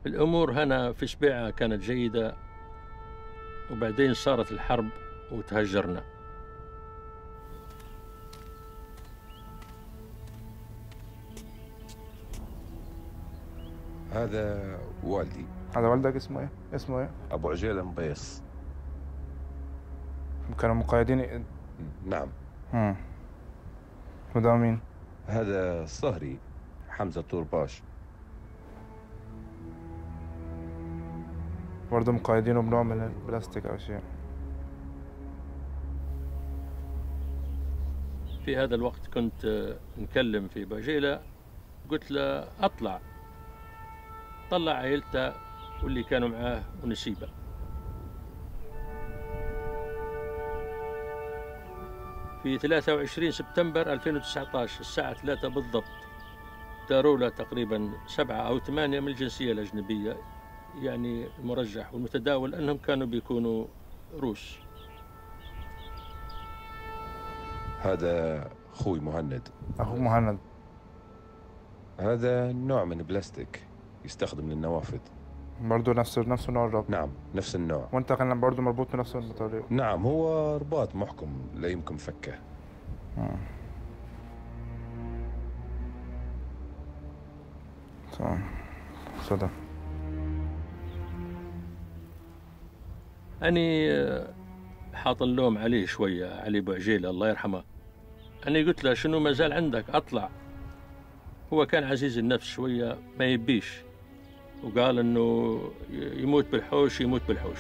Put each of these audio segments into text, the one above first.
الأمور هنا في سبيعة كانت جيدة، وبعدين صارت الحرب وتهجرنا. هذا والدي. هذا والدك اسمه ايه؟ اسمه ايه؟ أبو عجيل مبيص. كانوا مقيدين. نعم. وده مين؟ هذا الصهري حمزة طورباش. برضه مقيدينه بنوع من البلاستيك أو شيء. في هذا الوقت كنت نكلم في باجيلة، قلت له أطلع، طلع عائلته واللي كانوا معاه ونسيبه. في 23 سبتمبر 2019 الساعة 3 بالضبط داروا له تقريبا 7 أو 8 من الجنسية الأجنبية، يعني المرجح والمتداول أنهم كانوا بيكونوا روس. هذا أخوي مهند. أخوك مهند. هذا نوع من بلاستيك يستخدم للنوافذ. برضه نفس نوع الربط؟ نعم نفس النوع. وأنت كان برضه مربوط بنفس الطريقة؟ نعم، هو رباط محكم لا يمكن فكه. تمام. صدق. أني حاط اللوم عليه شوية، علي أبو عجيلة الله يرحمه. أني قلت له شنو ما زال عندك أطلع. هو كان عزيز النفس شوية، ما يبيش، وقال إنه يموت بالحوش يموت بالحوش.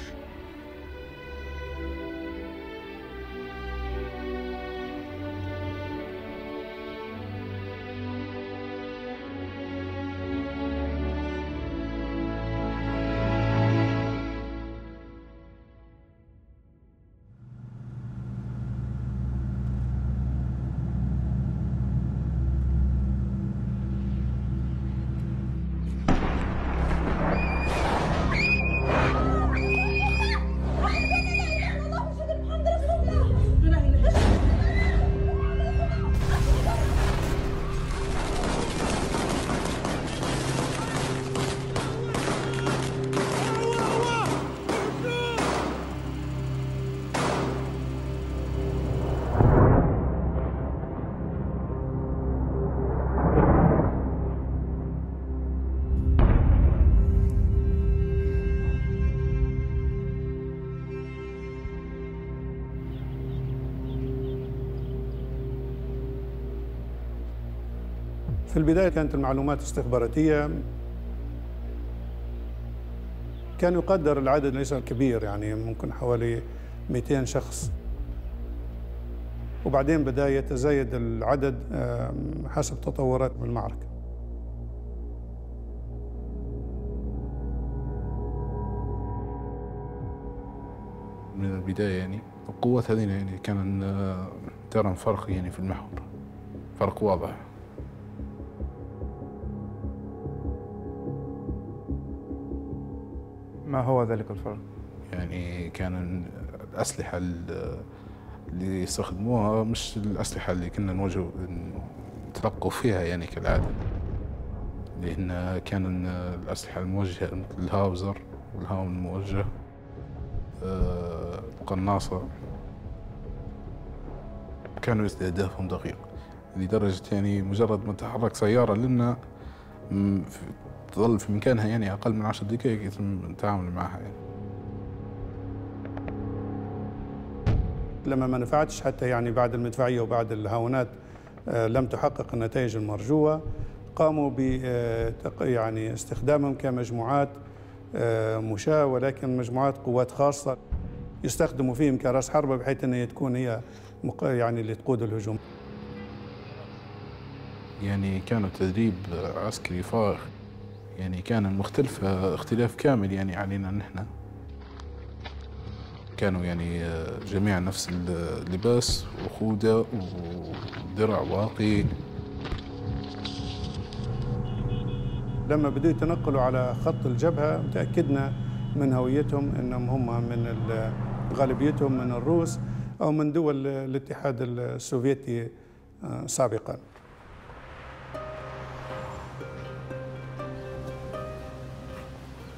في البداية كانت المعلومات استخباراتية، كان يقدر العدد ليس كبير، يعني ممكن حوالي 200 شخص، وبعدين بدأ يتزايد العدد حسب تطورات المعركة. من البداية يعني القوات هذين يعني كان ترى فرق يعني في المحور، فرق واضح. ما هو ذلك الفرق؟ يعني كان الأسلحة اللي يستخدموها مش الأسلحة اللي كنا نتلقوا فيها يعني كالعادة، لأن كان الأسلحة الموجهة مثل الهاوزر والهاون الموجه، القناصة، كانوا استهدافهم دقيق لدرجة يعني مجرد ما تحرك سيارة لنا تظل في مكانها يعني أقل من 10 دقائق يتم التعامل معها يعني. لما ما نفعتش حتى يعني بعد المدفعية وبعد الهاونات لم تحقق النتائج المرجوة، قاموا ب يعني استخدامهم كمجموعات مشاة، ولكن مجموعات قوات خاصة يستخدموا فيهم كرأس حربة بحيث أن تكون هي يعني اللي تقود الهجوم. يعني كانوا تدريب عسكري فائق، يعني كان المختلف اختلاف كامل يعني علينا نحن. كانوا يعني جميعا نفس اللباس وخودة ودرع واقي. لما بدأوا يتنقلوا على خط الجبهة تأكدنا من هويتهم أنهم هم من غالبيتهم من الروس أو من دول الاتحاد السوفيتي سابقا.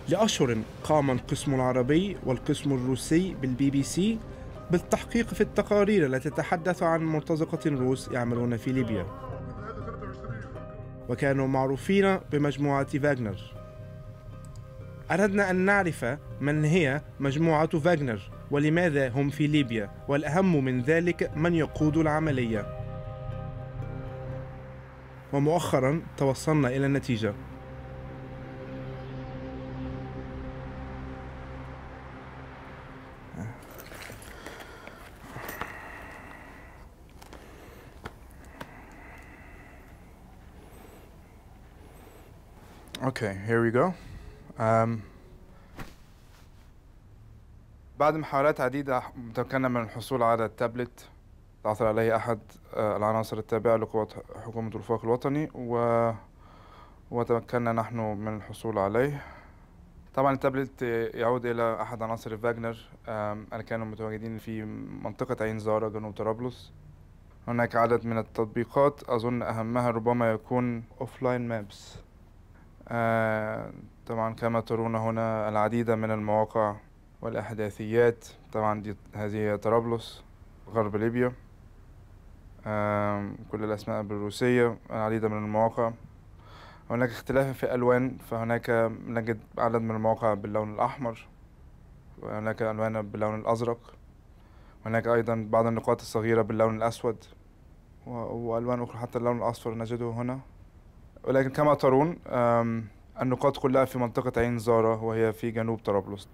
لأشهر قام القسم العربي والقسم الروسي بالBBC بالتحقيق في التقارير التي تتحدث عن مرتزقة روس يعملون في ليبيا، وكانوا معروفين بمجموعة فاغنر. أردنا أن نعرف من هي مجموعة فاغنر ولماذا هم في ليبيا، والأهم من ذلك من يقود العملية. ومؤخرا توصلنا إلى النتيجة. Okay, here we go. بعد محاولات عديدة تمكنا من الحصول على التابلت عثر عليه أحد العناصر التابعة لقوات حكومة الوفاق الوطني وتمكنا نحن من الحصول عليه. طبعا التابلت يعود إلى أحد عناصر فاغنر اللي كانوا متواجدين في منطقة عين زارة جنوب طرابلس. هناك عدد من التطبيقات أظن أهمها ربما يكون أوفلاين مابس. طبعا كما ترون هنا العديد من المواقع والأحداثيات. طبعا هذه طرابلس غرب ليبيا، كل الأسماء بالروسية، العديد من المواقع. هناك اختلاف في الألوان، فهناك نجد عدد من المواقع باللون الأحمر، وهناك ألوان باللون الأزرق، وهناك أيضا بعض النقاط الصغيرة باللون الأسود، وألوان أخرى حتى اللون الأصفر نجده هنا. ولكن كما ترون النقاط كلها في منطقة عين زارة وهي في جنوب طرابلس.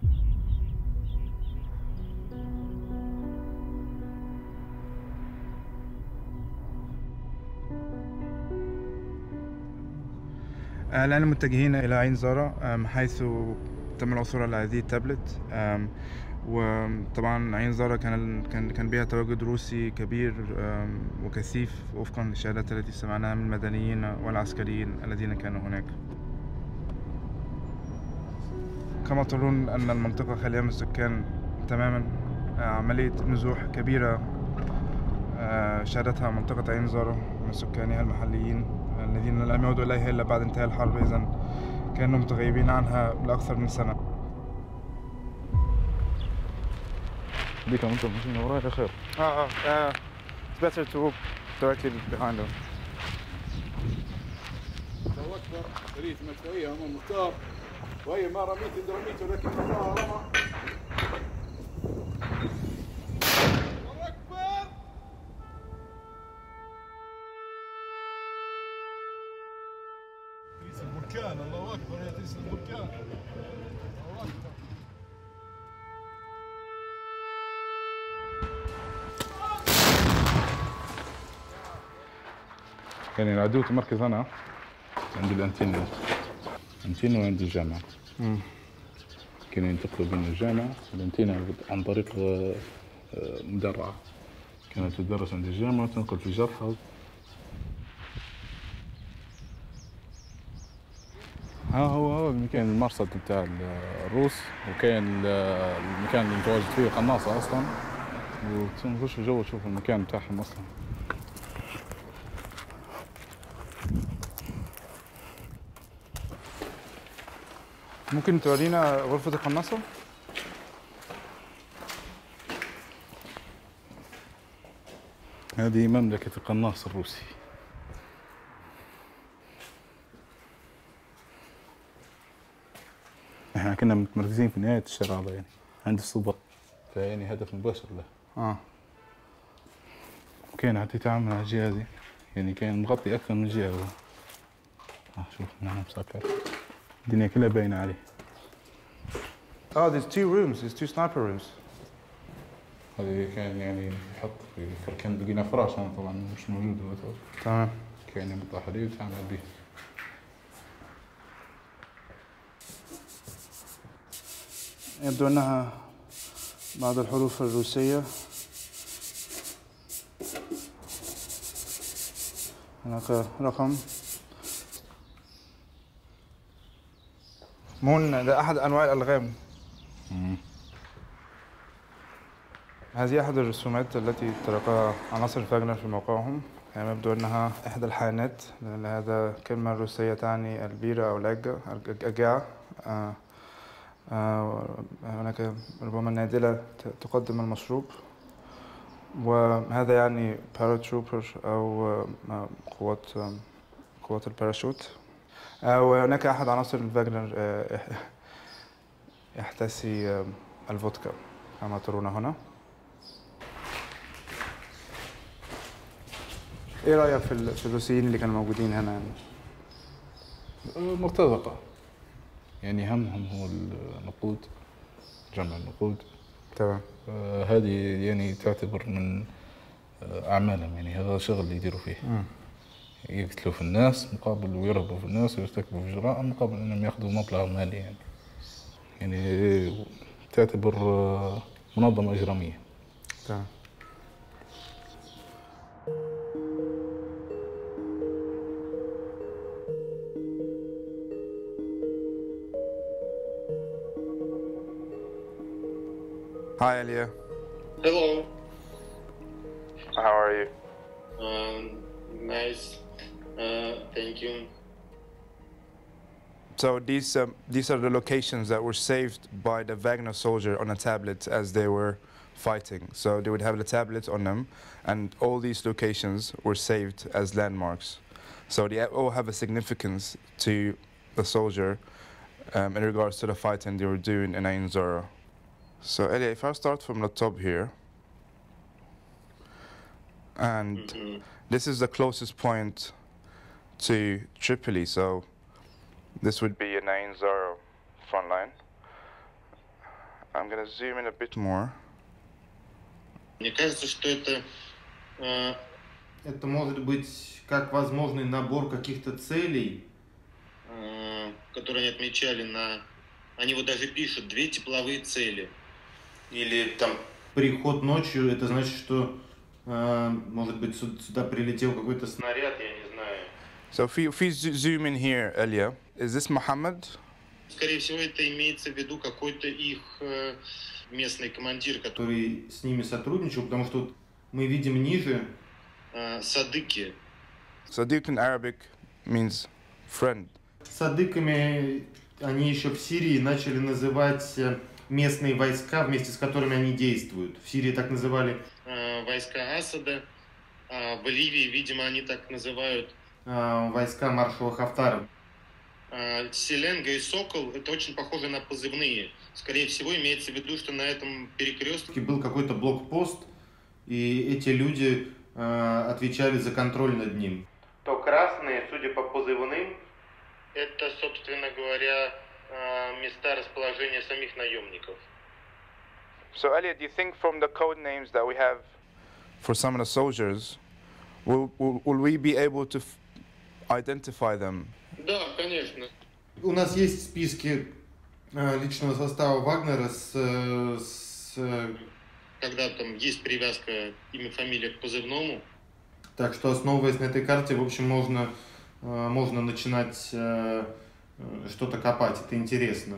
الآن متجهين إلى عين زارة حيث تم العثور على هذه التابلت. وطبعا عين زارة كان بها تواجد روسي كبير وكثيف وفقا للشهادات التي سمعناها من المدنيين والعسكريين الذين كانوا هناك. كما ترون أن المنطقة خالية من السكان تماما. عملية نزوح كبيرة شهدتها منطقة عين زارة من سكانها المحليين الذين لم يعودوا إليها إلا بعد انتهاء الحرب، إذن كانوا متغيبين عنها لأكثر من سنة. ديك أنت ماشيين ورايا خير. It's better to walk directly behind them. الله أكبر، ريت مدفعية أمام مختار، وهي ما رميت ولكن الله رمى. الله أكبر. تريس البركان، الله أكبر يا تريس البركان. الله أكبر. يعني العدو تمركز هنا عند الأنتين وعند الجامعة. كانوا ينتقلوا بين الجامعة والأنتينا عن طريق مدرعة. كانت تدرس عند الجامعة وتنقل في جرحى. هو المكان المرصد بتاع الروس، وكان المكان اللي متواجد فيه قناصة أصلا، وتنخش جوا تشوف المكان بتاعهم أصلا. ممكن تورينا غرفة القناصة؟ هذه مملكة القناص الروسي. احنا كنا متمركزين في نهاية الشارع هذا يعني عند الصوبة، فيعني هدف مباشر له. وكان حتى يتعامل على الجهة هذه، يعني كان مغطي أكثر من جهة هو. شوف هنا مسكر، الدنيا كلها باينة عليه. There's two rooms, there's two sniper rooms. هذه كان يعني يحط كان لقينا فراش هنا طبعا مش موجود دلوقتي. تمام. كان يقطع حديد ويتعامل به. يبدو أنها بعض الحروف الروسية. هناك رقم. مون ده أحد أنواع الألغام. هذه أحد الرسومات التي تركها عناصر فاغنر في موقعهم. يعني يبدو أنها إحدى الحانات، لأن هذا كلمة روسية تعني البيرة أو الأجاعة. هناك ربما نادلة تقدم المشروب، وهذا يعني باراتروبر أو قوات الباراشوت. وهناك أحد عناصر الفاغنر يحتسي الفودكا كما ترون هنا. ايه رأيك في الروسيين اللي كانوا موجودين هنا يعني؟ مرتزقة، يعني همهم هو النقود، جمع النقود. تمام. هذه يعني تعتبر من أعمالهم، يعني هذا شغل اللي يديروا فيه. يقتلوا في الناس مقابل ويرهبوا في الناس ويرتكبوا في جرائم مقابل انهم ياخذوا مبلغ مالي يعني تعتبر منظمة إجرامية. تمام. Hi, Elia. Hello. How are you? Nice. Thank you. So these are the locations that were saved by the Wagner soldier on a tablet as they were fighting. So they would have the tablet on them, and all these locations were saved as landmarks. So they all have a significance to the soldier in regards to the fighting they were doing in Ain Zora. So Elia, if I start from the top here, and this is the closest point to Tripoli, so this would be an Ain Zara front line. I'm going to zoom in a bit more. Мне кажется, что это может быть как возможный набор каких-то целей, которые они отмечали они вот даже пишут 2 тепловые цели. Или там приход ночью, это значит, что может быть сюда прилетел какой-то снаряд, я не знаю. So if we zoom in here, Elia, is this Muhammad? Скорее всего, это имеется в виду какой-то их местный командир, который с ними сотрудничал, потому что мы видим ниже Садыки. Sadiq in Arabic means friend. Садыками они еще в Сирии начали называть местные войска, вместе с которыми они действуют. В Сирии так называли войска Асада, а в Ливии, видимо, они так называют войска маршала Хафтара. Селенга и Сокол – это очень похоже на позывные. Скорее всего, имеется в виду, что на этом перекрестке был какой-то блокпост, и эти люди отвечали за контроль над ним. То красные, судя по позывным, это, собственно говоря, места расположения самих наемников. So Elliot, do you think from the code names that we have for some of the soldiers, will we be able to identify them? Да, конечно. У нас есть списки личного состава Вагнера когда там есть привязка имя, фамилия к позывному. Так что, основываясь на этой карте, в общем, можно начинать что-то копать. Это интересно.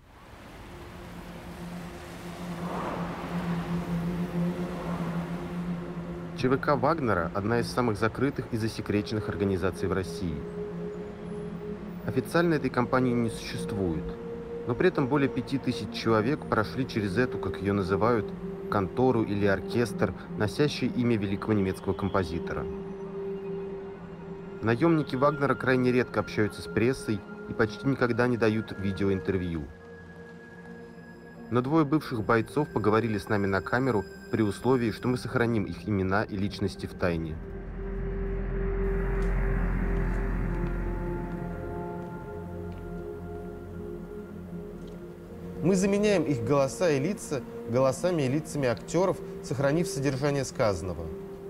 ЧВК Вагнера – одна из самых закрытых и засекреченных организаций в России. Официально этой компании не существует, но при этом более 5000 человек прошли через эту, как ее называют, контору или оркестр, носящий имя великого немецкого композитора. Наемники Вагнера крайне редко общаются с прессой и почти никогда не дают видеоинтервью. Но 2 бывших бойцов поговорили с нами на камеру при условии, что мы сохраним их имена и личности в тайне. Мы заменяем их голоса и лица голосами и лицами актеров, сохранив содержание сказанного.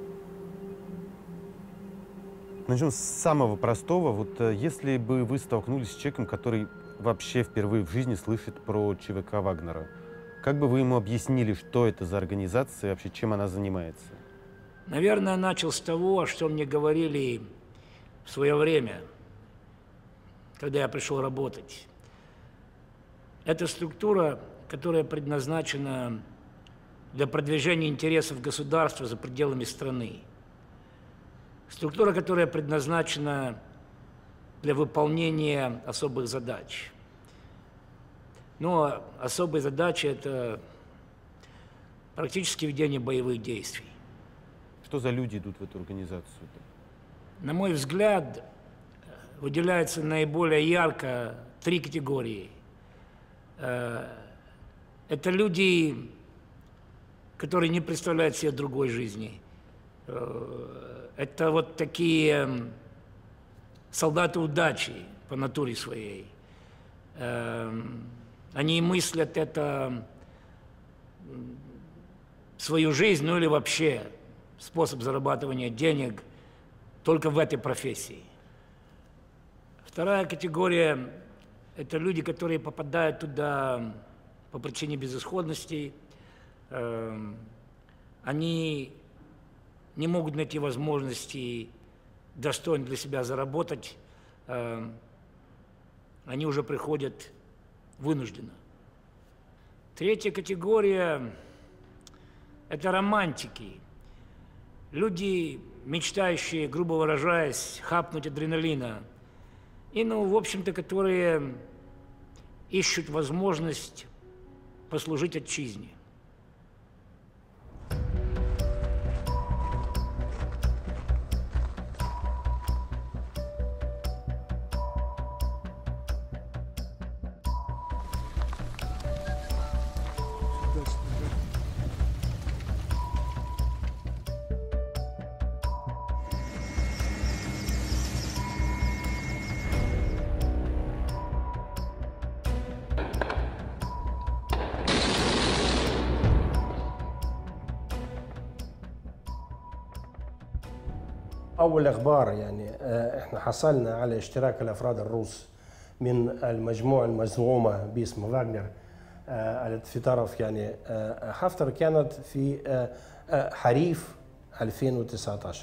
Начнем с самого простого. Вот если бы вы столкнулись с человеком, который вообще впервые в жизни слышит про ЧВК Вагнера, как бы вы ему объяснили, что это за организация и вообще чем она занимается? Наверное, начал с того, что мне говорили в свое время, когда я пришел работать. Это структура, которая предназначена для продвижения интересов государства за пределами страны. Структура, которая предназначена для выполнения особых задач. Но особая задача – это практически ведение боевых действий. Что за люди идут в эту организацию? На мой взгляд, выделяются наиболее ярко 3 категории. Это люди, которые не представляют себе другой жизни. Это вот такие солдаты удачи по натуре своей. Они мыслят это свою жизнь, ну или вообще способ зарабатывания денег только в этой профессии. Вторая категория – это люди, которые попадают туда по причине безысходности. Они не могут найти возможности достойно для себя заработать. Они уже приходят вынужденно. Третья категория – это романтики. Люди, мечтающие, грубо выражаясь, хапнуть адреналина. И, в общем-то, которые ищут возможность послужить отчизне. أول أخبار يعني إحنا حصلنا على اشتراك الأفراد الروس من المجموعة المزعومة باسم فاغنر في طرف يعني حفتر كانت في حريف 2019.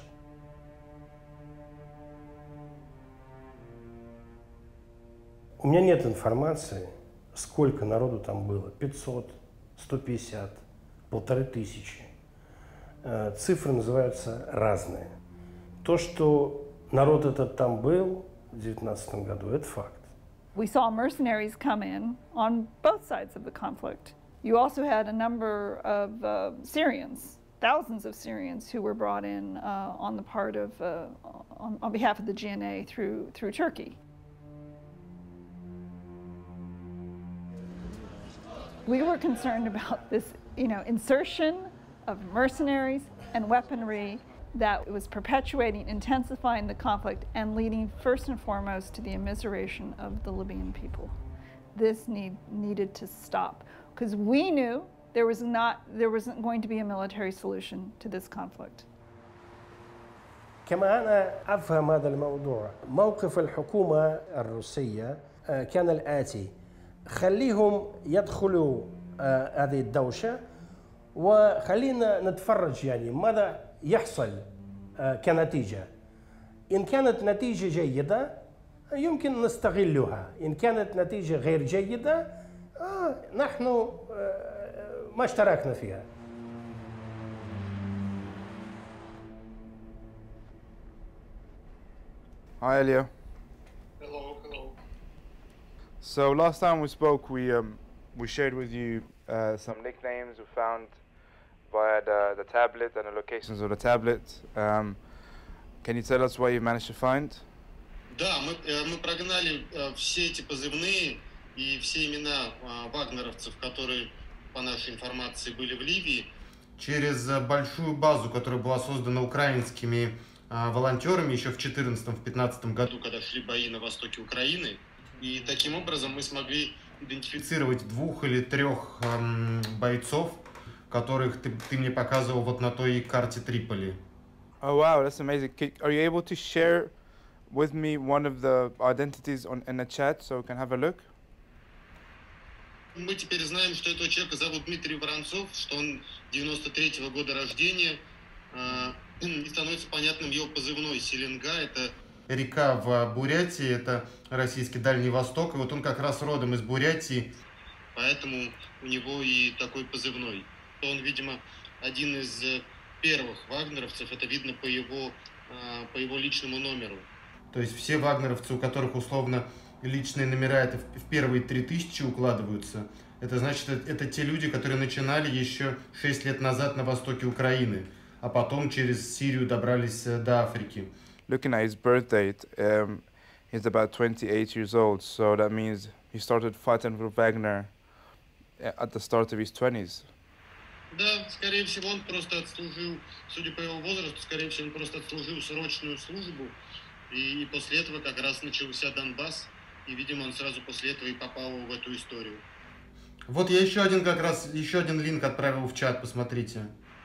У меня нет информации, сколько народу там было. 500, 150, 1500. Цифры называются разные. То, что народ этот там был в 2019 году, это факт. We saw mercenaries come in on both sides of the conflict. You also had a number of Syrians, thousands of Syrians who were brought in on the part of, on behalf of the GNA through Turkey. We were concerned about this, insertion of mercenaries and weaponry that was perpetuating, intensifying the conflict, and leading first and foremost to the immiseration of the Libyan people. This needed to stop, because we knew there wasn't going to be a military solution to this conflict. كما أنا أفهم هذا الموضوع، موقف الحكومة الروسية كان الآتي: خليهم يدخلوا هذه الدوشة وخلينا نتفرج يعني ماذا يحصل كنتيجة. إن كانت نتيجة جيدة يمكن نستغلها، إن كانت نتيجة غير جيدة نحن ما اشتركنا فيها. Hi, Elia. Hello, hello. So last time we spoke, we shared with you some nicknames we found via the tablet and the locations of the tablet. Can you tell us what you managed to find? Да, мы прогнали все эти позывные и все имена вагнеровцев, которые, по нашей информации, были в Ливии. Через большую базу, которая была создана украинскими волонтерами еще в 2014-2015 году, когда шли бои на востоке Украины. И таким образом мы смогли идентифицировать 2 или 3 бойцов, которых ты мне показывал вот на той карте Триполи. Oh wow, that's amazing. Are you able to share with me one of the identities in the chat so we can have a look? Мы теперь знаем, что этого человека зовут Дмитрий Воронцов, что он 93-го года рождения, и становится понятным его позывной Селенга. Это река в Бурятии, это российский Дальний Восток, и вот он как раз родом из Бурятии. Поэтому у него и такой позывной. Он, видимо, один из первых вагнеровцев, это видно по его личному номеру. То есть все вагнеровцы, у которых условно личные номера это в первые 3000 укладываются. Это значит, это те люди, которые начинали еще 6 лет назад на востоке Украины, а потом через Сирию добрались до Африки. Looking at his birth date, he's about 28 years old, so that means he started fighting for Wagner at the start of his 20s. Да, скорее всего, он просто отслужил, судя по его возрасту, скорее всего, он просто отслужил срочную службу, и после этого как раз начался Донбасс, и, видимо, он сразу после этого и попал в эту историю. Вот я еще один линк отправил в чат, посмотрите.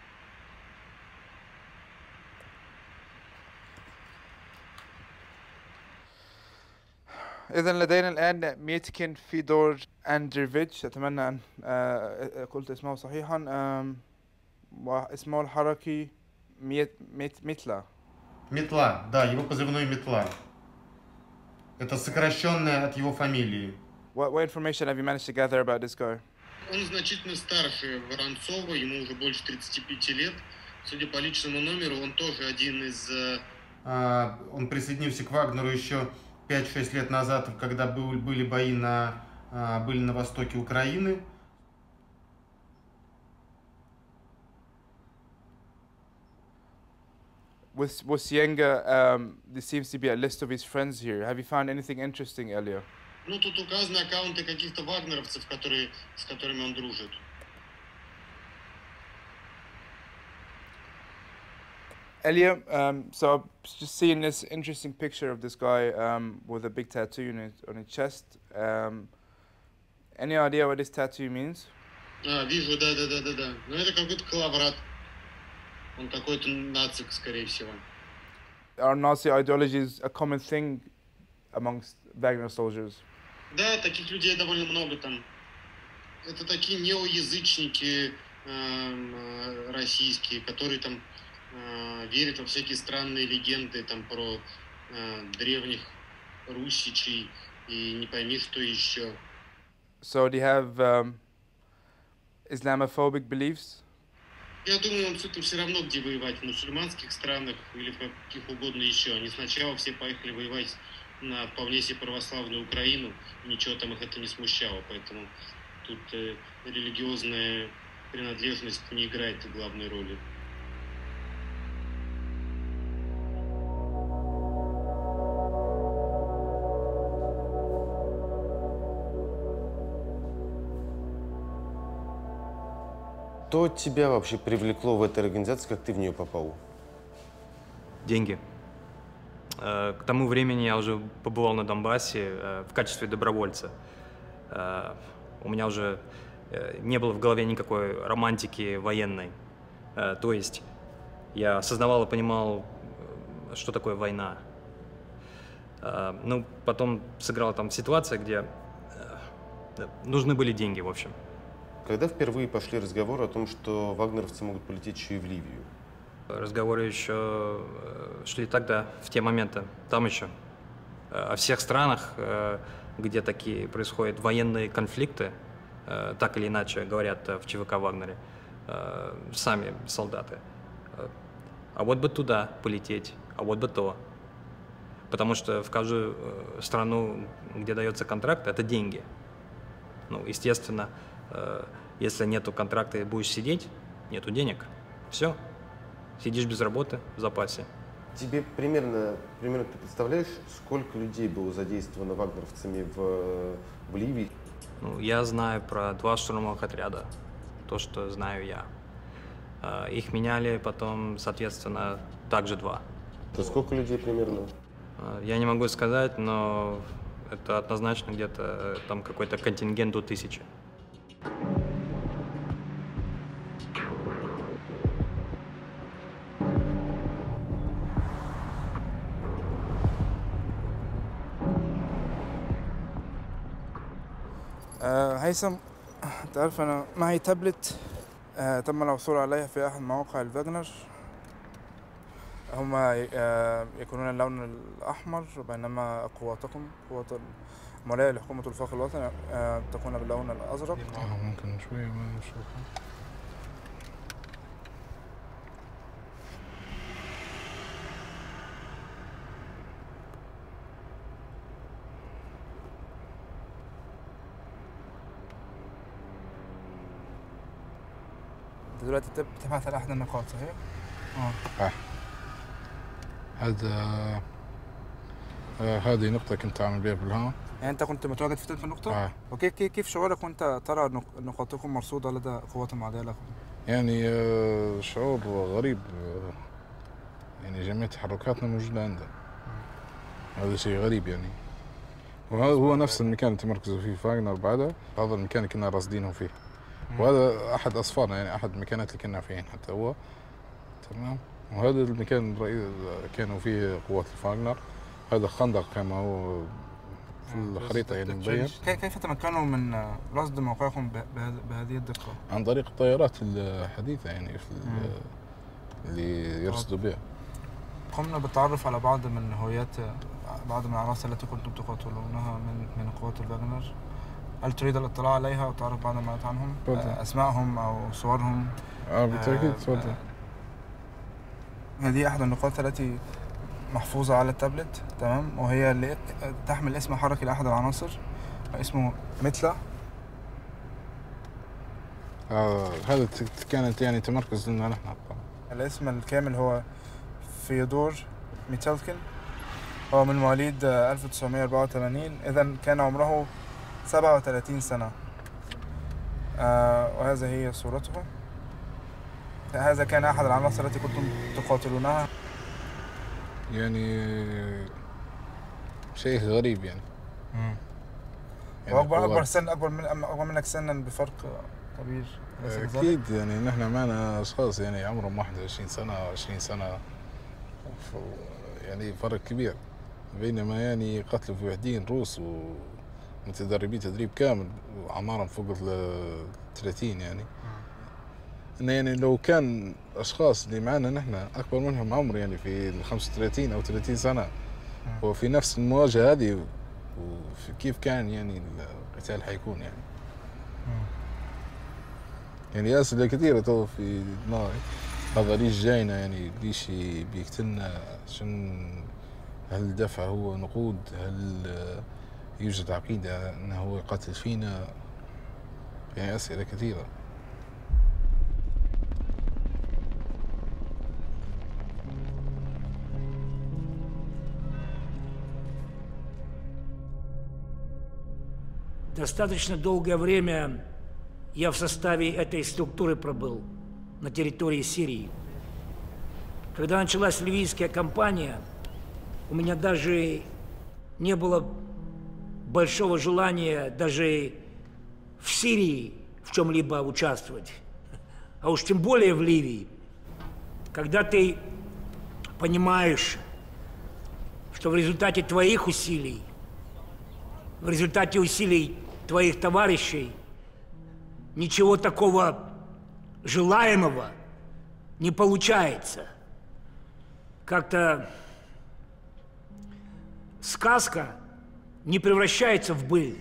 إذا لدينا الآن ميتكن فيدور أندروفيتش، أتمنى أن قلت اسمه صحيحا، واسمه الحركي Метла. Метла, да, его позывной Метла. Это сокращенное от его фамилии. What information have you managed to gather about this guy? Он значительно старше Воронцова, ему уже больше 35 лет. Судя по личному номеру, он тоже один из... Он присоединился к Вагнеру еще 5-6 лет назад, когда были бои были на востоке Украины. With Yenga, there seems to be a list of his friends here. Have you found anything interesting, Elia? Ну, тут указаны аккаунты каких-то вагнеровцев, с которыми он дружит. Elia, so just seeing this interesting picture of this guy with a big tattoo on his chest. Any idea what this tattoo means? Вижу, да. Ну, это какой-то коловрат. Он какой-то нацик, скорее всего. Are Nazi ideologies a common thing amongst Wagner soldiers? Да, таких людей довольно много там. Это такие неоязычники российские, которые там верят во всякие странные легенды там про древних русичей и не пойми что еще. So they have Islamophobic beliefs? Я думаю, им с этим все равно где воевать, в мусульманских странах или в каких угодно еще. Они сначала все поехали воевать на вполне себе православную Украину, ничего там их это не смущало, поэтому тут религиозная принадлежность не играет главной роли. Что тебя вообще привлекло в этой организации, как ты в нее попал? Деньги. К тому времени я уже побывал на Донбассе в качестве добровольца. У меня уже не было в голове никакой романтики военной. То есть я осознавал и понимал, что такое война. Ну, потом сыграла там ситуация, где нужны были деньги, в общем. Когда впервые пошли разговоры о том, что вагнеровцы могут полететь еще и в Ливию? Разговоры еще шли тогда, в те моменты, там еще. О всех странах, где такие происходят военные конфликты, так или иначе говорят в ЧВК Вагнере, сами солдаты. А вот бы туда полететь, а вот бы то. Потому что в каждую страну, где дается контракт, это деньги. Ну, естественно, если нету контракта и будешь сидеть, нету денег. Все. Сидишь без работы, в запасе. Тебе примерно ты представляешь, сколько людей было задействовано вагнеровцами в Ливии? Ну, я знаю про 2 штурмовых отряда. То, что знаю я. Их меняли потом, соответственно, также 2. То сколько людей примерно? Я не могу сказать, но это однозначно где-то там какой-то контингент до 1000. هيثم، تعرف أنا معي تابلت تم العثور عليها في أحد مواقع الفاغنر. هم يكونون اللون الأحمر، بينما قواتكم قوات الموالية لحكومة الوفاق الوطني تكون باللون الأزرق. ممكن شوية ما نشوفها. دلوقتي بتبحث على احد النقاط صحيح؟ هذه نقطة كنت عامل بها بالهام. يعني انت كنت متواجد في تلك النقطة؟ كيف شعورك وانت ترى نقاطكم مرصودة لدى قوات المعادية لكم؟ يعني شعور غريب، يعني جميع تحركاتنا موجودة عندنا. هذا شيء غريب يعني. وهو نفس المكان اللي تمركزوا فيه فاغنر بعدها، هذا المكان اللي كنا راصدينه فيه. وهذا أحد أصفارنا، يعني أحد المكانات اللي كنا فيها حتى هو. تمام. وهذا المكان الرئيسي كانوا فيه قوات الفاغنر. هذا خندق كما هو في الخريطة يعني مبين. كيف تمكنوا من رصد موقعكم بهذه الدقة؟ عن طريق الطيارات الحديثة يعني اللي يرصدوا بها. قمنا بالتعرف على بعض من هويات بعض من العناصر التي كنتم تقاتلونها من قوات الفاغنر. هل تريد الاطلاع عليها وتعرف بعض المعلومات عنهم؟ أسمائهم أو صورهم؟ بالتأكيد تفضل. هذه أحد النقاط التي محفوظة على التابلت، تمام، وهي اللي تحمل اسم حركي لأحد العناصر اسمه متلا. هذا كانت يعني تمركز لنا نحن. الاسم الكامل هو فيودور ميتلكن. هو من مواليد 1984، إذن كان عمره 37 سنة. وهذا هي صورته. هذا كان أحد العناصر التي كنتم تقاتلونها. يعني شيء غريب يعني. أكبر منك سنا بفرق كبير. أكيد يعني نحن معنا أشخاص يعني عمرهم 21 سنة 20 سنة، يعني فرق كبير. بينما يعني قتلوا في وحدين روس ومتدربين تدريب كامل وأعمارهم فوق 30 يعني. يعني لو كان أشخاص اللي معنا نحن أكبر منهم عمر يعني في 35 أو 30 سنة وفي نفس المواجهة هذه، وكيف كان يعني القتال حيكون يعني أسئلة كثيرة تو في دماغي. هذا ليش جاينا يعني ليش بيقتلنا؟ هل الدفع هو نقود؟ هل يوجد عقيدة أنه هو يقتل فينا؟ يعني أسئلة كثيرة. Достаточно долгое время я в составе этой структуры пробыл на территории Сирии. Когда началась ливийская кампания, у меня даже не было большого желания даже в Сирии в чем-либо участвовать, а уж тем более в Ливии. Когда ты понимаешь, что в результате твоих усилий, в результате усилий твоих товарищей ничего такого желаемого не получается. Как-то сказка не превращается в быль.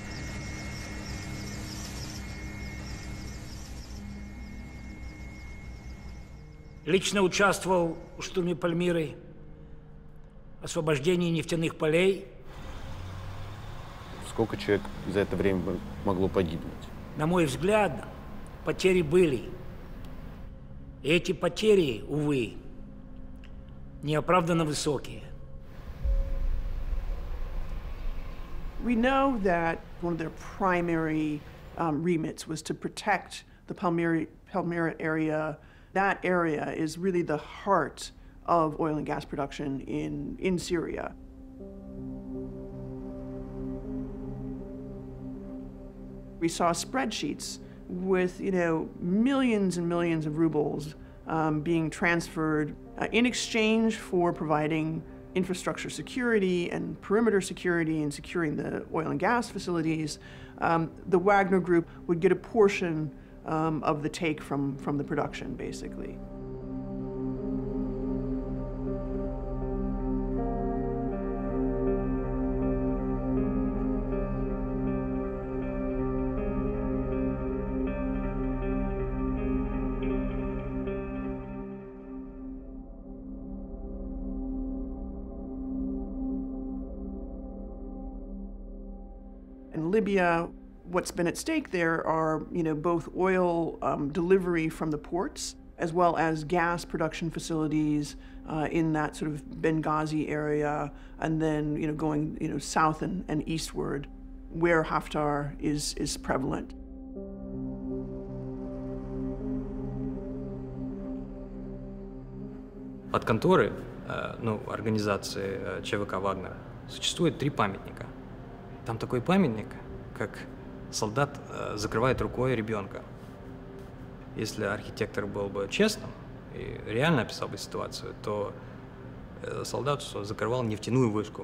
Лично участвовал в штурме Пальмиры, освобождении нефтяных полей. Сколько человек за это время могло погибнуть? На мой взгляд, потери были. И эти потери, увы, неоправданно высокие. We know that one of their primary remits was to protect the Palmyra area. That area is really the heart of oil and gas production in Syria. We saw spreadsheets with, millions and millions of rubles being transferred in exchange for providing infrastructure security and perimeter security and securing the oil and gas facilities. The Wagner Group would get a portion of the take from the production, basically. In Libya, What's been at stake there are, both oil delivery from the ports as well as gas production facilities in that sort of Benghazi area, and then, going, south and eastward, where Haftar is prevalent. От конторы, организации ЧВК «Вагнера» существует 3 памятника. Там такой памятник, как солдат закрывает рукой ребенка. Если архитектор был бы честным и реально описал бы ситуацию, то солдат закрывал нефтяную вышку.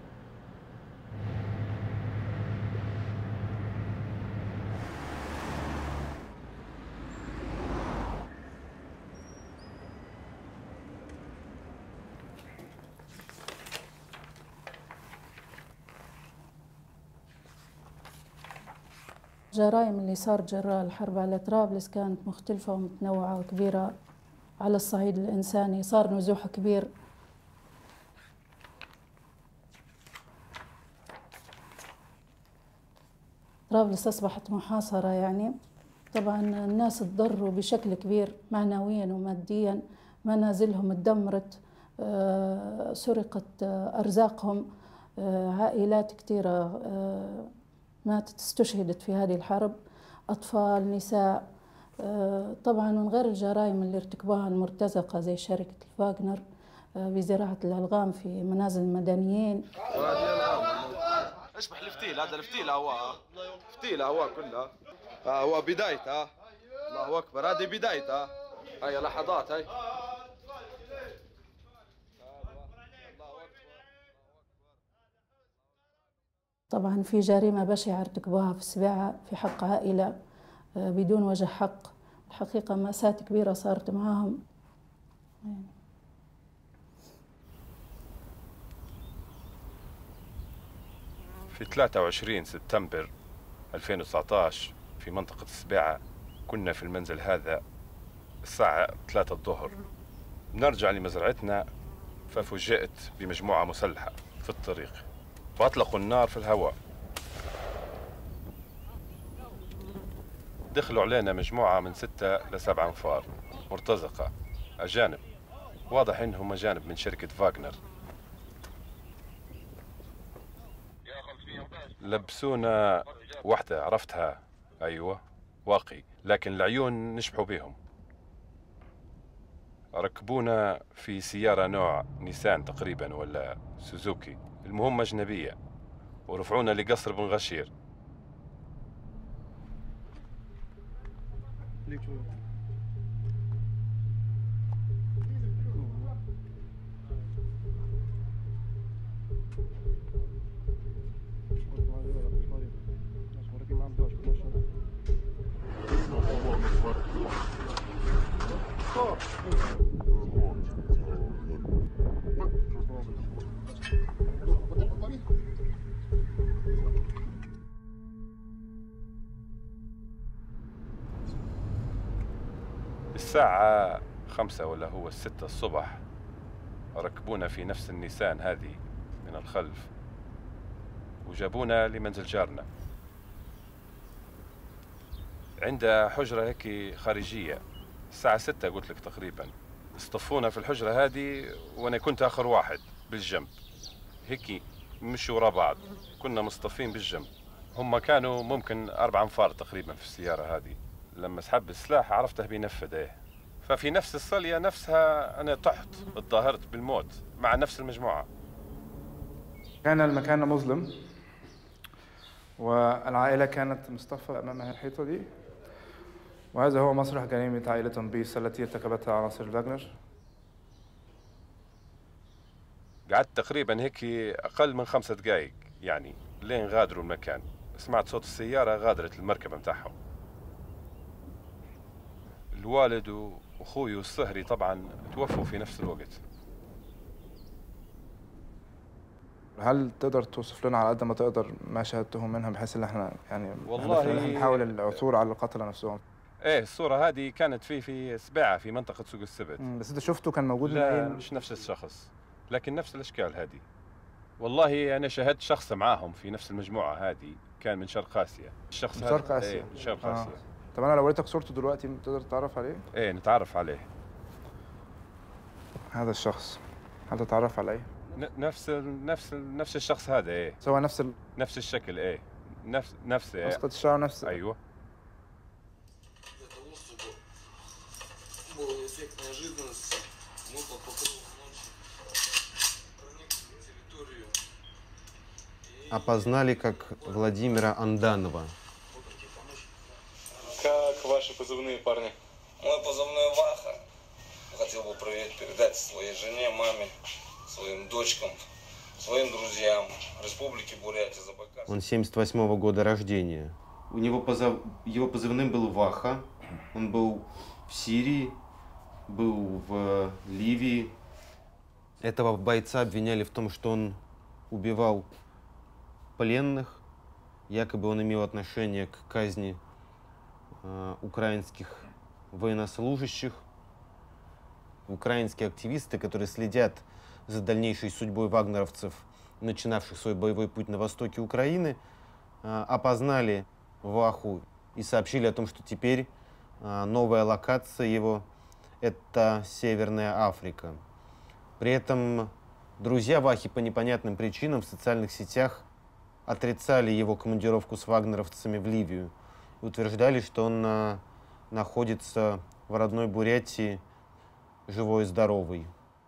الجرائم اللي صارت جراء الحرب على طرابلس كانت مختلفة ومتنوعة وكبيرة على الصعيد الإنساني. صار نزوح كبير طرابلس أصبحت محاصرة يعني. طبعا الناس تضروا بشكل كبير معنويا وماديا، منازلهم اتدمرت، سرقت أرزاقهم، عائلات كثيرة ماتت استشهدت في هذه الحرب، أطفال، نساء. طبعا من غير الجرائم اللي ارتكبوها المرتزقة زي شركة الفاغنر بزراعة الألغام في منازل المدنيين. اشبح الفتيل، هذا الفتيل هو فتيل هو كلها، هو بدايته. الله أكبر، هذه بدايته. هاي لحظات هاي. طبعا في جريمة بشعة ارتكبوها في السباعة في حق عائلة بدون وجه حق. الحقيقة مأساة كبيرة صارت معاهم. في 23 سبتمبر 2019 في منطقة السباعة كنا في المنزل هذا الساعة 3 الظهر، نرجع لمزرعتنا ففوجئت بمجموعة مسلحة في الطريق فأطلقوا النار في الهواء. دخلوا علينا مجموعة من 6 ل 7 أنفار مرتزقة أجانب، واضح إنهم أجانب من شركة فاغنر. لبسونا واحدة عرفتها، أيوة واقي، لكن العيون نشبحوا بهم. ركبونا في سيارة نوع نيسان تقريبا ولا سوزوكي، المهم أجنبية، ورفعونا لقصر بن غشير. الساعة 5 ولا هو 6 الصبح ركبونا في نفس النيسان هذه من الخلف وجابونا لمنزل جارنا. عندها حجرة هيك خارجية. الساعة 6 قلت لك تقريبا اصطفونا في الحجرة هذه وأنا كنت آخر واحد بالجنب، هيك مشوا ورا بعض، كنا مصطفين بالجنب. هم كانوا ممكن 4 أنفار تقريبا في السيارة هذه. لما سحب السلاح عرفته بينفذ ايه، ففي نفس الصلية نفسها أنا طحت، اتظاهرت بالموت مع نفس المجموعة. كان المكان مظلم والعائلة كانت مصطفى أمام الحيطة دي، وهذا هو مسرح جريمة عائلة تنبيس التي ارتكبتها عناصر الفاغنر. قعدت تقريبا هيك أقل من 5 دقائق يعني لين غادروا المكان. سمعت صوت السيارة غادرت المركبة متاعهم. الوالد واخوي والصهري طبعا توفوا في نفس الوقت. هل تقدر توصف لنا على قد ما تقدر ما شاهدته منها بحيث ان احنا يعني والله نحاول العثور على القتلة نفسهم؟ ايه الصورة هذه كانت في سباعة في منطقة سوق السبت. بس انت شفته كان موجود؟ لا مش نفس الشخص لكن نفس الاشكال هذه. والله أنا شاهدت شخص معاهم في نفس المجموعة هذه، كان من شرق آسيا. الشخص من شرق آسيا. إيه من شرق آسيا. طب أنا لو وريتك صورته دلوقتي تقدر تتعرف عليه؟ إيه نتعرف عليه. هذا الشخص هل تتعرف عليه؟ نفس الشخص هذا. إيه سواء نفس الشكل. إيه نفس إيه. مسقط الشعر نفس. أيوه. Опознали как Владимира Анданова. Как ваши позывные, парни? Мой позывной Ваха. Хотел бы привет передать своей жене, маме, своим дочкам, своим друзьям Республики Бурятия, Забайкальска. Он 78-го года рождения. У него его позывным был Ваха. Он был в Сирии, был в Ливии. Этого бойца обвиняли в том, что он убивал пленных. Якобы он имел отношение к казни украинских военнослужащих. Украинские активисты, которые следят за дальнейшей судьбой вагнеровцев, начинавших свой боевой путь на востоке Украины, опознали Ваху и сообщили о том, что теперь новая локация его – это Северная Африка. При этом друзья Вахи по непонятным причинам в социальных сетях отрицали его командировку с вагнеровцами в Ливию и утверждали, что он находится в родной Бурятии живой и здоровый.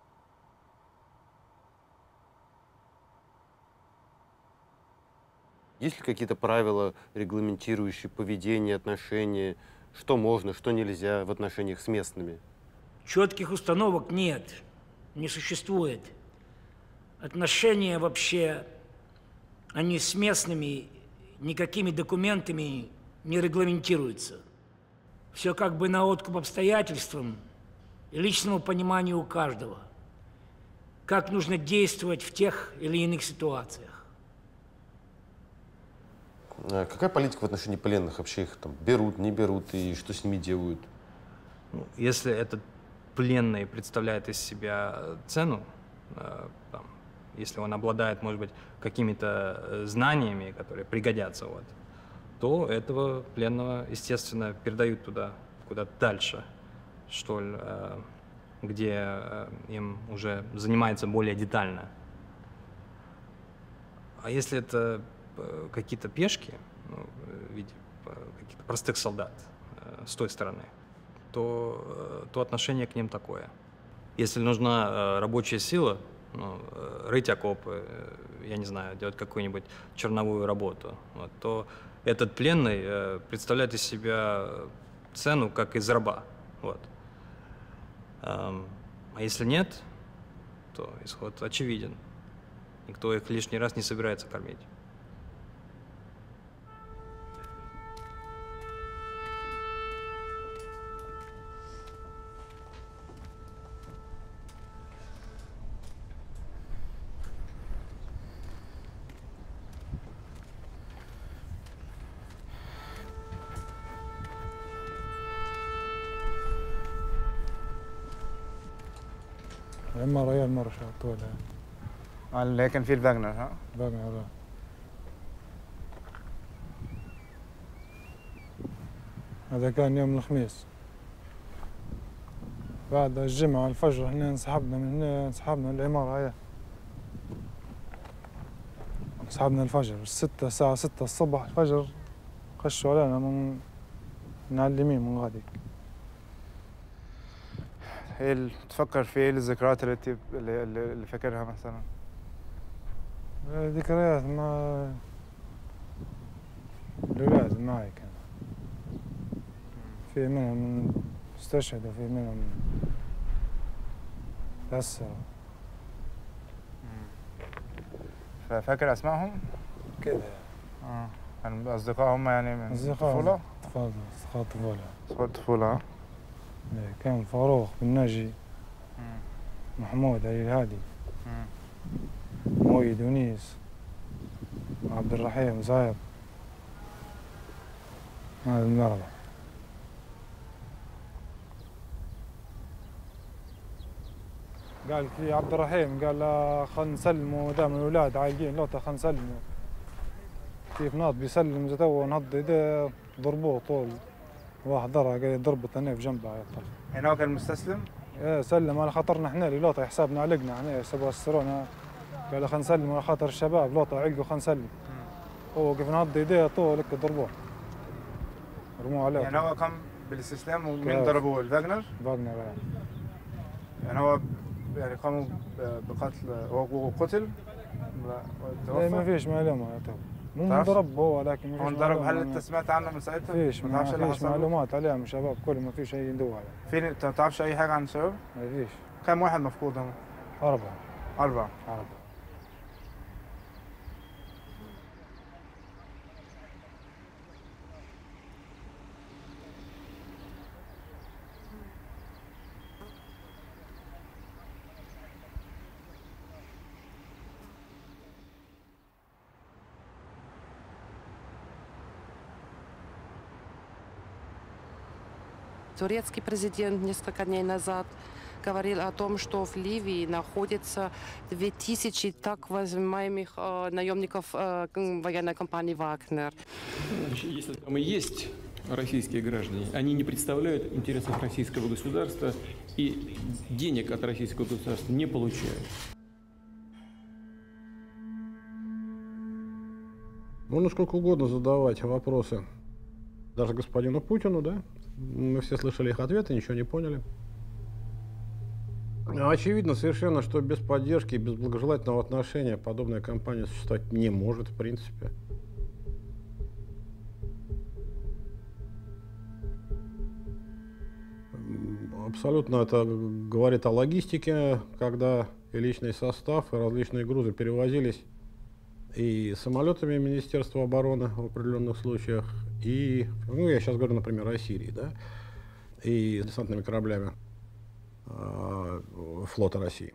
Есть ли какие-то правила, регламентирующие поведение, отношения, что можно, что нельзя в отношениях с местными? Четких установок нет, не существует. Отношения вообще, они с местными никакими документами не регламентируются. Все как бы на откуп обстоятельствам и личному пониманию у каждого, как нужно действовать в тех или иных ситуациях. Какая политика в отношении пленных? Вообще их там берут, не берут и что с ними делают? Ну, если этот пленный представляет из себя цену, там, если он обладает, может быть, какими-то знаниями, которые пригодятся, вот, то этого пленного, естественно, передают туда, куда-то дальше, что ли, где им уже занимается более детально. А если это какие-то пешки, ну, в виде каких-то простых солдат с той стороны, то отношение к ним такое. Если нужна рабочая сила, ну, рыть окопы, я не знаю, делать какую-нибудь черновую работу, вот, то этот пленный представляет из себя цену как из раба. Вот. А если нет, то исход очевиден. Никто их лишний раз не собирается кормить. العمارة هي المرة طولها اللي هي كان فيه الفاجنر ها؟ فاجنر هذا كان يوم الخميس بعد الجمعة الفجر احنا انسحبنا من هنا، انسحبنا العمارة هي انسحبنا الفجر الساعة 6 الصبح الفجر خشوا علينا من على اليمين من غاديك. ايه اللي تفكر في ايه الذكريات اللي فاكرها مثلا؟ ذكريات مع الأولاد معي كان في منهم استشهد وفي منهم تأثر. فاكر أسمائهم؟ كده يعني أصدقاء هم يعني من الطفولة؟ أصدقاء الطفولة. كان فاروق بن ناجي، محمود علي الهادي، مويد ونيس، عبد الرحيم زايد، هذا المرضى. قال لي عبد الرحيم قال له خلينا نسلموا دام الأولاد عايقين لوطة خلينا نسلموا. كيف ناض بيسلم تو نهض يديه ضربوه طول. واحد ضربه قال يضرب الثاني في جنبه على الطرف. يعني هو كان مستسلم؟ ايه سلم على خاطرنا احنا اللي لوطة حسابنا علقنا احنا سبوا السرونا. قال خلينا نسلم على خاطر الشباب لوطة علقوا خلينا نسلم. هو كيف نهض يديه طول هيك ضربوه. رموه عليه. يعني هو قام بالاستسلام ومين ضربوه؟ الفاغنر؟ فاغنر يعني هو يعني قاموا بقتل هو قتل؟ لا ما فيش معلومة مو ضرب هو لكن هو انضرب. هل انت سمعت عنه من ساعتها؟ ما فيش معلومات عليه من الشباب كله ما فيش اي ندوة عليه. فين انت ما تعرفش اي حاجة عن الشباب؟ ما فيش. كم واحد مفقود هم؟ 4. Турецкий президент несколько дней назад говорил о том, что в Ливии находится 2000 так называемых наемников военной компании «Вагнер». Если там и есть российские граждане, они не представляют интересов российского государства и денег от российского государства не получают. Можно сколько угодно задавать вопросы даже господину Путину, да? Мы все слышали их ответы, ничего не поняли. Очевидно совершенно, что без поддержки и без благожелательного отношения подобная кампания существовать не может, в принципе. Абсолютно это говорит о логистике, когда и личный состав, и различные грузы перевозились и самолетами Министерства обороны в определенных случаях, и, ну, я сейчас говорю, например, о Сирии, да, и десантными кораблями флота России.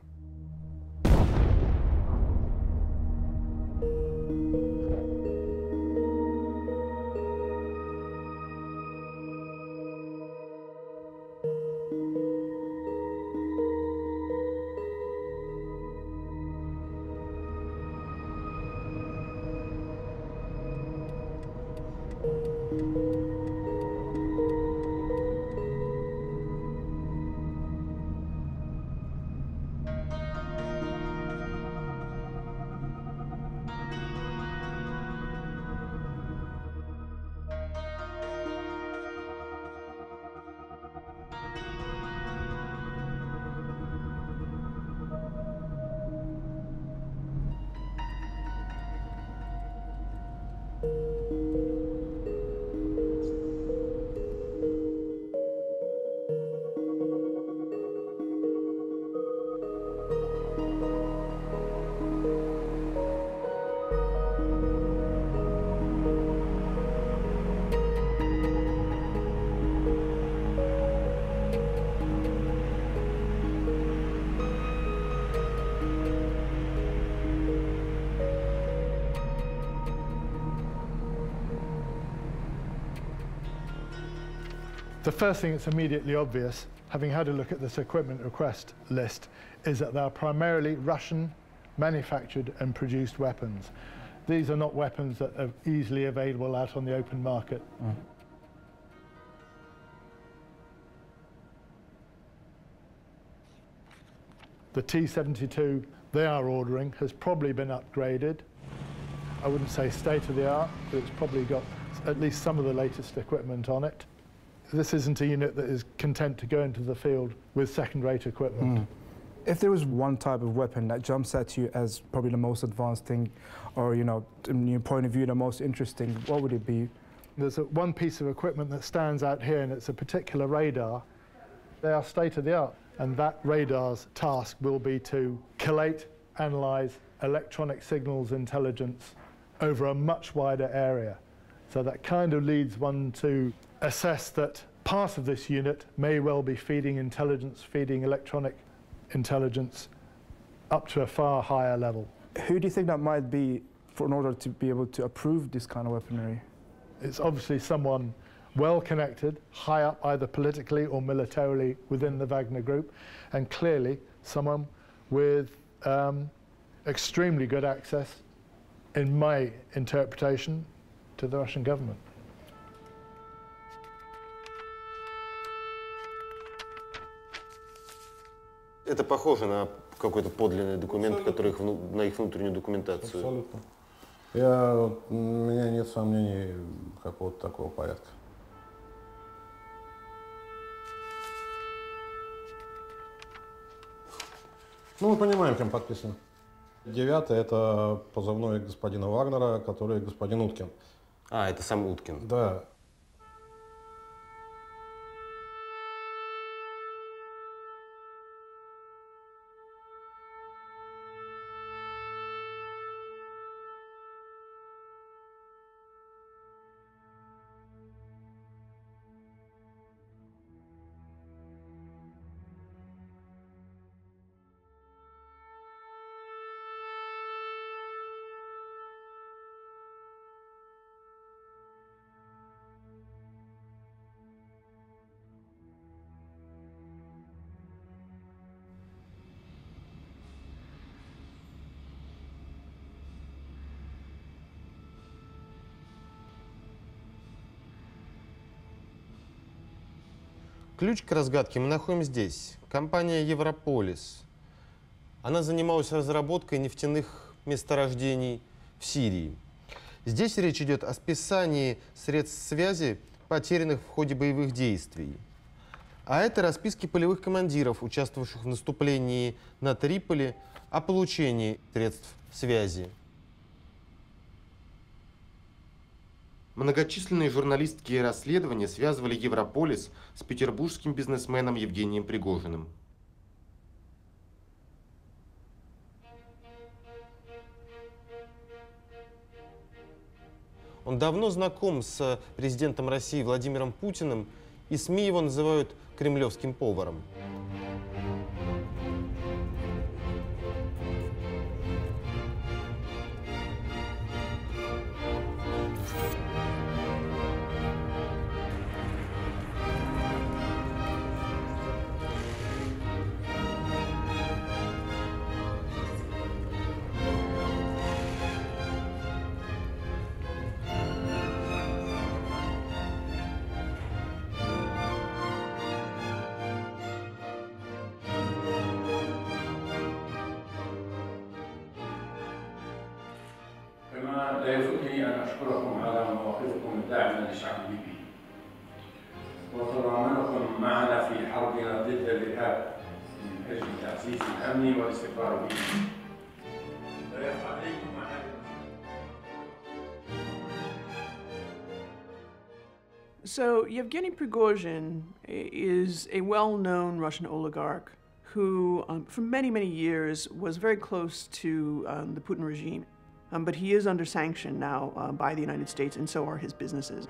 The first thing that's immediately obvious, having had a look at this equipment request list, is that they are primarily Russian manufactured and produced weapons. These are not weapons that are easily available out on the open market. The T-72 they are ordering has probably been upgraded. I wouldn't say state-of-the-art, but it's probably got at least some of the latest equipment on it. This isn't a unit that is content to go into the field with second-rate equipment. If there was one type of weapon that jumps at you as probably the most advanced thing, or, you know, in your point of view, the most interesting, what would it be? There's one piece of equipment that stands out here, and it's a particular radar. They are state-of-the-art, and that radar's task will be to collate, analyze electronic signals intelligence over a much wider area. So that kind of leads one to assess that part of this unit may well be feeding intelligence, feeding electronic intelligence up to a far higher level. Who do you think that might be in order to be able to approve this kind of weaponry? It's obviously someone well connected, high up either politically or militarily within the Wagner Group, and clearly someone with extremely good access, in my interpretation, to the Russian government. Это похоже на какой-то подлинный документ, который на их внутреннюю документацию. Абсолютно. У меня нет сомнений какого-то такого порядка. Ну, мы понимаем, кем подписано. 9 — это позывной господина Вагнера, который господин Уткин. А, это сам Уткин. Да. Ключ к разгадке мы находим здесь. Компания «Европолис». Она занималась разработкой нефтяных месторождений в Сирии. Здесь речь идет о списании средств связи, потерянных в ходе боевых действий. А это расписки полевых командиров, участвовавших в наступлении на Триполи, о получении средств связи. Многочисленные журналистские расследования связывали Европолис с петербургским бизнесменом Евгением Пригожиным. Он давно знаком с президентом России Владимиром Путиным, и СМИ его называют кремлевским поваром. لا يفوتني أن أشكركم على مواقفكم الداعمة للشعب الليبي وتضامنكم معنا في حربنا ضد الإرهاب من أجل تعزيز الأمن والاستقرار الليبي. لا يخفى عليكم So Yevgeny Prigozhin is a well-known Russian oligarch who, for many, many years, was very close to the Putin regime. But he is under sanction now by the United States, and so are his businesses.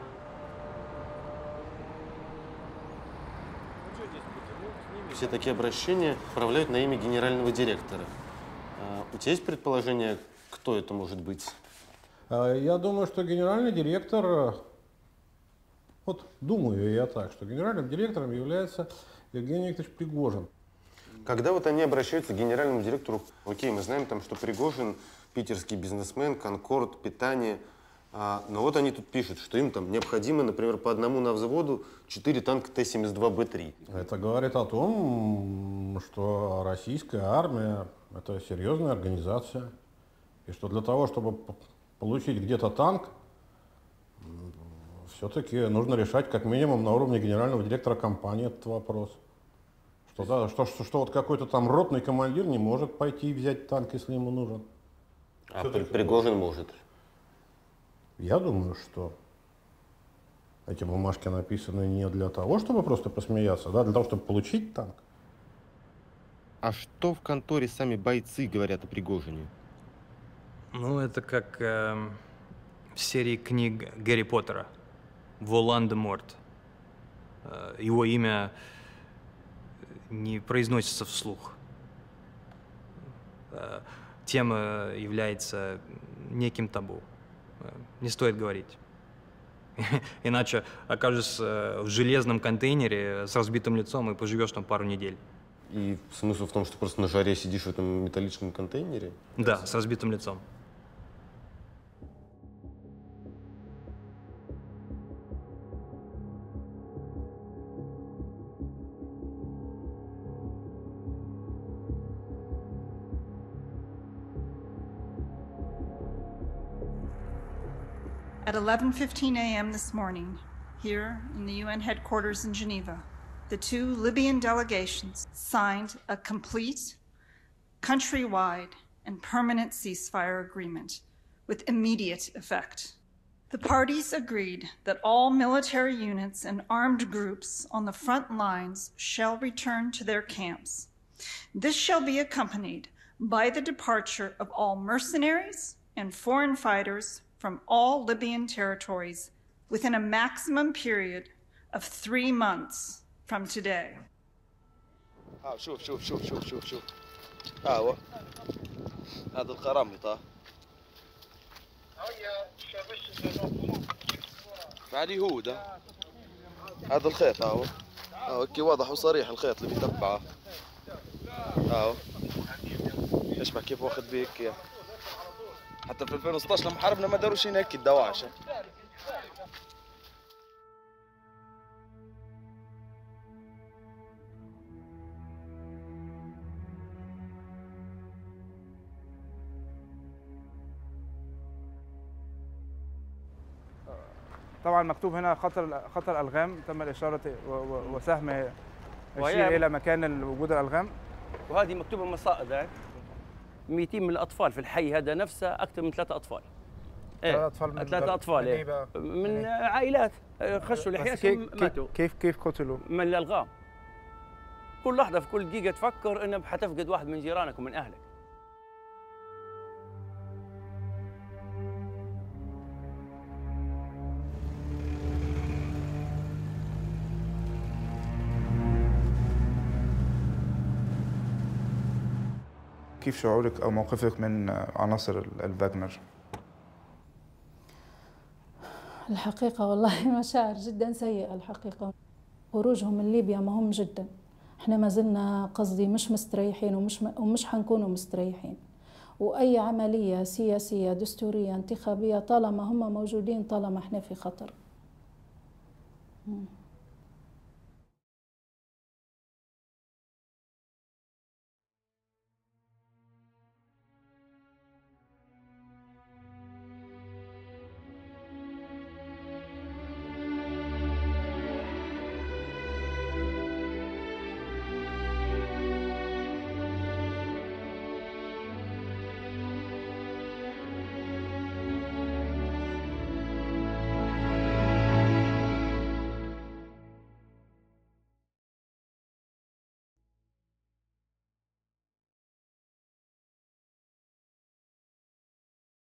Все такие обращения отправляют на имя генерального директора. У тебя есть предположение, кто это может быть? Я думаю, что генеральный директор, вот думаю я так, что генеральным директором является Евгений Викторович Пригожин. Когда вот они обращаются к генеральному директору, окей, мы знаем там, что Пригожин питерский бизнесмен, Конкорд, питание, но вот они тут пишут, что им там необходимо, например, по одному на взводу 4 танка Т-72Б3. Это говорит о том, что российская армия – это серьезная организация, и что для того, чтобы получить где-то танк, все-таки нужно решать как минимум на уровне генерального директора компании этот вопрос. Что, да, что вот какой-то там ротный командир не может пойти и взять танк, если ему нужен. А Пригожин может? Я думаю, что эти бумажки написаны не для того, чтобы просто посмеяться, да, для того, чтобы получить танк. А что в конторе сами бойцы говорят о Пригожине? Ну, это как в серии книг Гарри Поттера «Волан-де-Морт». Его имя не произносится вслух. Тема является неким табу. Не стоит говорить. Иначе окажешься в железном контейнере с разбитым лицом и поживешь там пару недель. И смысл в том, что просто на жаре сидишь в этом металлическом контейнере? Да, с разбитым лицом. At 11:15 a.m. this morning, here in the UN headquarters in Geneva, the two Libyan delegations signed a complete, countrywide, and permanent ceasefire agreement with immediate effect. The parties agreed that all military units and armed groups on the front lines shall return to their camps. This shall be accompanied by the departure of all mercenaries and foreign fighters from all Libyan territories within a maximum period of 3 months from today. شوف هو هذا القرامطة مع اليهود. هذا الخيط هو كي واضح وصريح الخيط اللي بيتبعه هو اشبه كيف واخد بيك يا. حتى في 2016 لما حاربنا ما داروش هيك الدواعش. طبعا مكتوب هنا خطر الألغام، تم الإشارة وسهم يشير إلى مكان وجود الألغام. وهذه مكتوبة مصائد 200 من الأطفال في الحي هذا نفسه، أكثر من 3 أطفال. ثلاثة أطفال من عائلات خشوا لحياتهم ماتوا. كيف قتلوا؟ من الألغام. كل لحظة في كل دقيقة تفكر إنك حتفقد واحد من جيرانك ومن أهلك. كيف شعورك أو موقفك من عناصر الفاغنر؟ الحقيقة والله مشاعر جدا سيئة الحقيقة. خروجهم من ليبيا مهم جدا. احنا ما زلنا قصدي مش مستريحين ومش حنكونوا مستريحين. وأي عملية سياسية دستورية انتخابية طالما هم موجودين طالما احنا في خطر.